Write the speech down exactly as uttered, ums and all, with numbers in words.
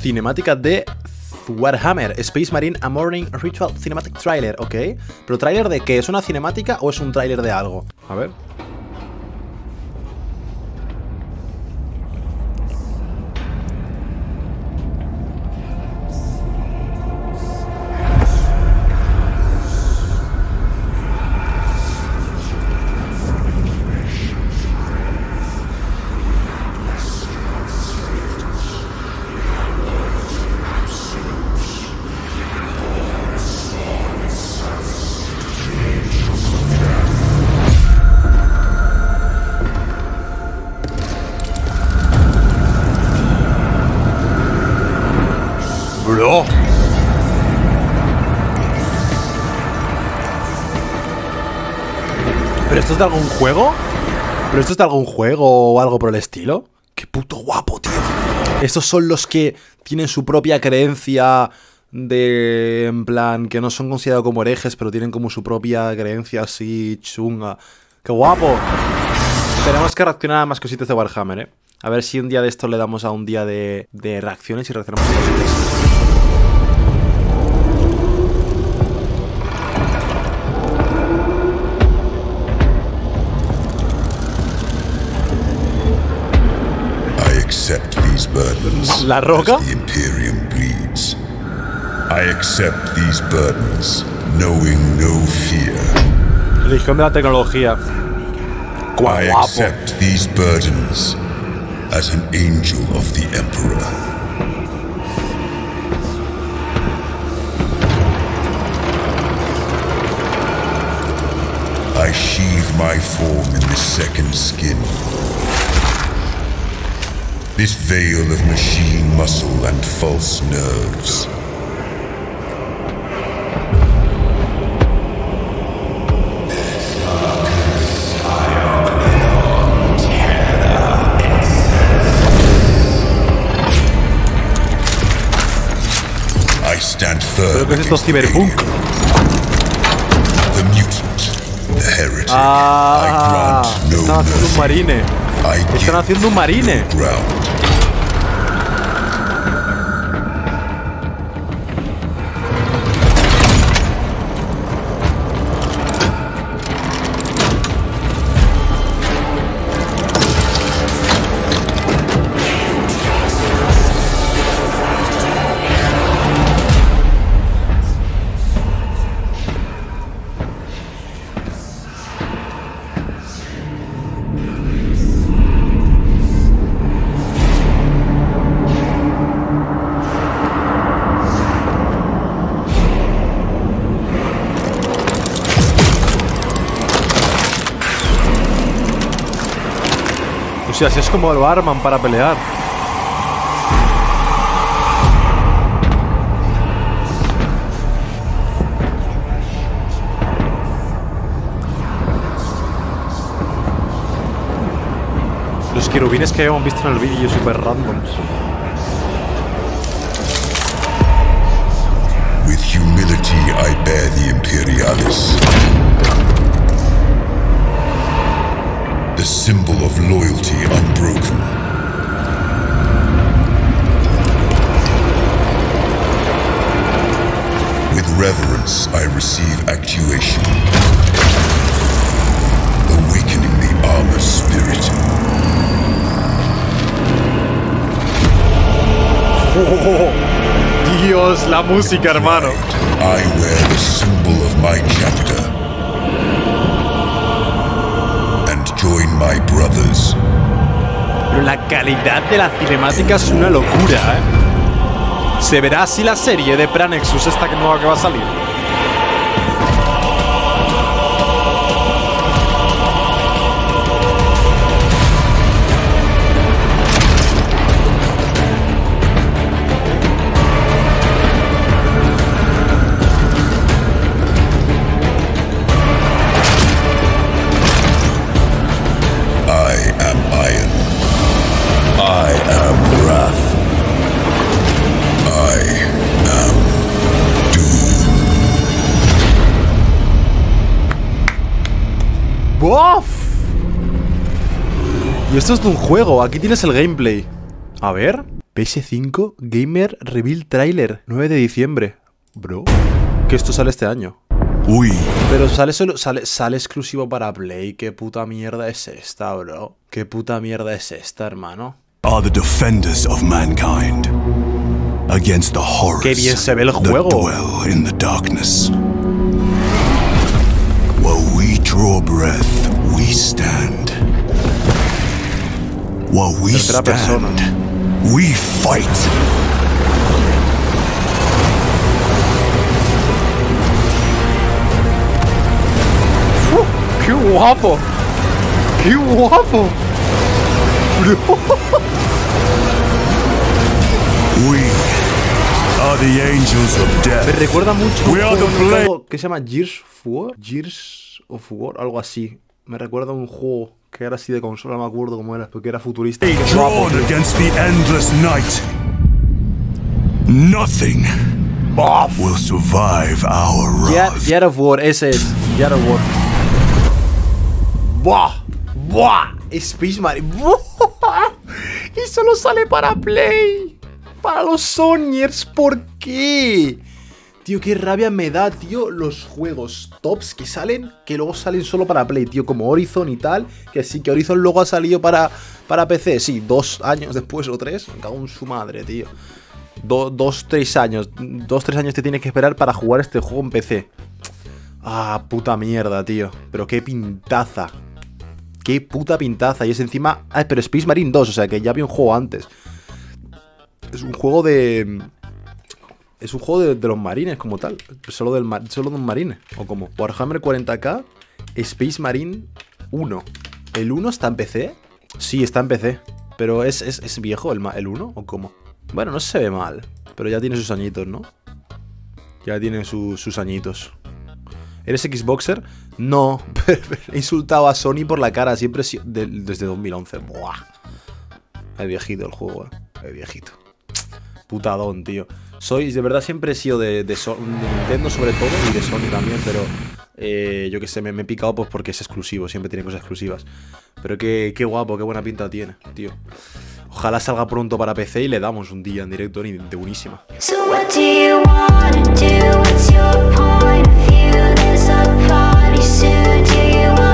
cinemática de Warhammer Space Marine A Morning Ritual Cinematic Trailer, ok. ¿Pero tráiler de qué? ¿Es una cinemática o es un tráiler de algo? A ver. Bro. ¿Pero esto es de algún juego? ¿Pero esto es de algún juego o algo por el estilo? ¡Qué puto guapo, tío! Estos son los que tienen su propia creencia de... En plan, que no son considerados como herejes, pero tienen como su propia creencia así chunga. ¡Qué guapo! Tenemos que reaccionar a más cositas de Warhammer, ¿eh? A ver si un día de esto le damos a un día de, de reacciones y reaccionamos a cositas. ¿La Roca? The Imperium bleeds. I accept these burdens, knowing no fear. Religión de la tecnología. I accept these burdens as an angel of the Emperor. I sheathe my form in this second skin. This veil of machine muscle and false nerves. I stand firm. ¿Pero qué es esto, Cyberpunk? The mutant, the heretic. Ah, I grant no están haciendo un marine. I Están haciendo un marine. ground. O sea, así es como lo arman para pelear. Los querubines que habíamos visto en el vídeo super randoms. With humility I bear the Imperialis. The symbol of loyalty unbroken. With reverence I receive actuation, awakening the armor spirit. Oh, Dios, la música, hermano. I wear the symbol of my chapter. Join my brothers. Pero la calidad de la cinemática es una locura, ¿eh? Se verá así la serie de Pranexus esta que nueva que va a salir. ¡Bof! Y esto es de un juego, aquí tienes el gameplay. A ver, P S cinco Gamer Reveal Trailer, nueve de diciembre. Bro, que esto sale este año. We Pero sale solo, sale, sale exclusivo para Play. ¿Qué puta mierda es esta, bro? ¿Qué puta mierda es esta, hermano? are the defenders of mankind against the horrors Qué bien se ve el juego. that dwell in the darkness. While we draw breath, we stand. While we Tercera persona. stand, we fight. ¡Qué guapo! ¡Qué guapo! We are the angels of Me death. recuerda mucho a un We are juego, the un blade. juego que se llama Gears of War. Gears of War, algo así. Me recuerda a un juego que era así de consola, no me acuerdo cómo era, porque era futurista. Qué guapo, Drawn tío. against the endless night. Nothing will survive our Gear, wrath. Gear of War, ese es. Gear of War. ¡Buah! ¡Buah! Space Marine. ¡Buah! Y solo sale para Play. Para los Sonyers. ¿Por qué? Tío, qué rabia me da, tío, los juegos tops que salen, que luego salen solo para Play, tío, como Horizon y tal. Que sí, que Horizon luego ha salido para, para P C. Sí, dos años después o tres. Me cago en su madre, tío. Do, dos, tres años. Dos, tres años te tienes que esperar para jugar este juego en P C. Ah, puta mierda, tío. Pero qué pintaza. Qué puta pintaza. Y es encima... Ah, pero Space Marine dos, o sea que ya había un juego antes. Es un juego de... Es un juego de, de los marines como tal. Solo, del mar... Solo de un marine. O como Warhammer cuarenta K, Space Marine uno. ¿El uno está en P C? Sí, está en P C. Pero es, es, es viejo el, el uno, ¿o cómo? Bueno, no se ve mal. Pero ya tiene sus añitos, ¿no? Ya tiene su, sus añitos. ¿Eres Xboxer? No, he insultado a Sony por la cara siempre de, desde dos mil once. Buah. Es viejito el juego, eh. Es viejito. Putadón, tío. Soy, de verdad, siempre he sido de, de, so de Nintendo sobre todo y de Sony también, pero eh, yo que sé, me, me he picado pues porque es exclusivo, siempre tiene cosas exclusivas. Pero qué, qué guapo, qué buena pinta tiene, tío. Ojalá salga pronto para P C y le damos un día en directo de buenísima. So what do you wanna do? What's your point of view? There's a party soon. Do you want